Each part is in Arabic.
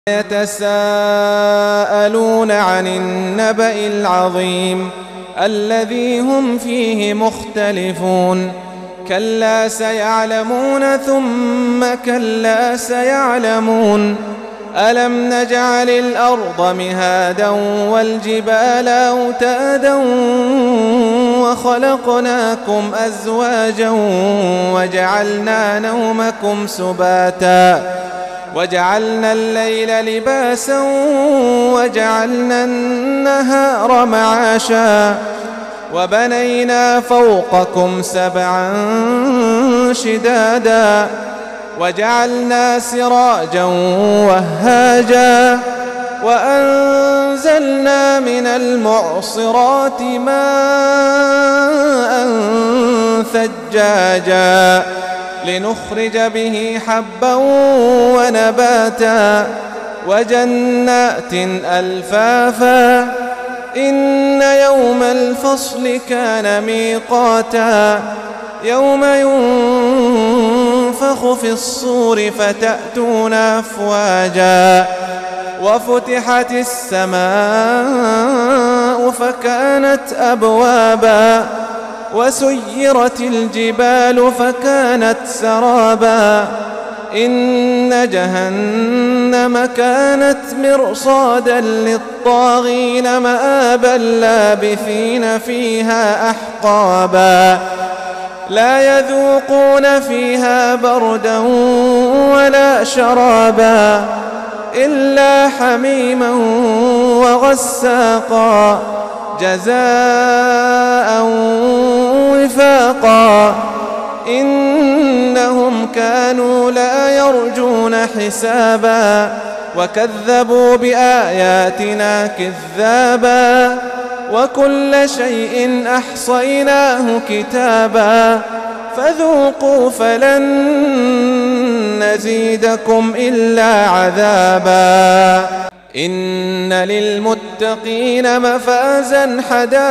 يتساءلون عن النبأ العظيم الذي هم فيه مختلفون كلا سيعلمون ثم كلا سيعلمون ألم نجعل الأرض مهادا والجبال أوتادا وخلقناكم أزواجا وجعلنا نومكم سباتا وجعلنا الليل لباسا وجعلنا النهار معاشا وبنينا فوقكم سبعا شدادا وجعلنا سراجا وهاجا وأنزلنا من المعصرات ماء ثجاجا لنخرج به حبا ونباتا وجنات ألفافا إن يوم الفصل كان ميقاتا يوم ينفخ في الصور فتأتون أفواجا وفتحت السماء فكانت أبوابا وسيرت الجبال فكانت سرابا إن جهنم كانت مرصادا للطاغين مآبا لابثين فيها أحقابا لا يذوقون فيها بردا ولا شرابا إلا حميما وغساقا جزاء وفاقا إنهم كانوا لا يرجون حسابا وكذبوا بآياتنا كذابا وكل شيء أحصيناه كتابا فذوقوا فلن نزيدكم إلا عذابا إن للمتقين مفازا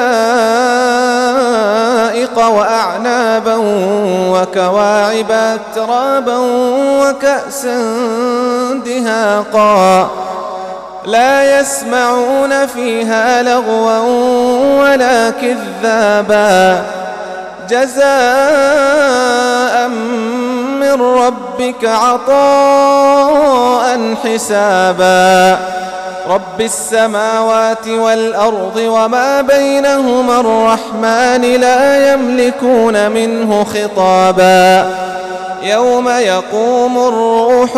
حدائق وأعنابا وكواعب أترابا وكأسا دهاقا لا يسمعون فيها لغوا ولا كذابا جزاء من ربك عطاء حسابا رب السماوات والأرض وما بينهما الرحمن لا يملكون منه خطابا يوم يقوم الروح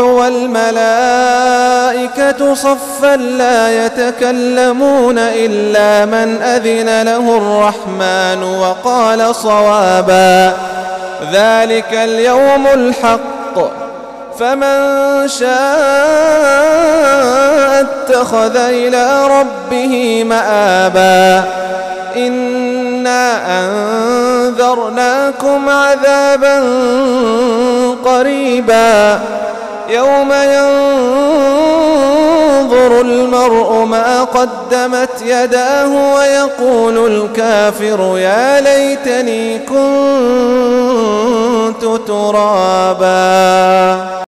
والملائكة صفا لا يتكلمون إلا من أذن له الرحمن وقال صوابا ذلك اليوم الحق فمن شاء اتخذ إلى ربه مآبا إنا أنذرناكم عذابا قريبا يوم ينظر المرء ما قدمت يداه ويقول الكافر يا ليتني كنت ترابا.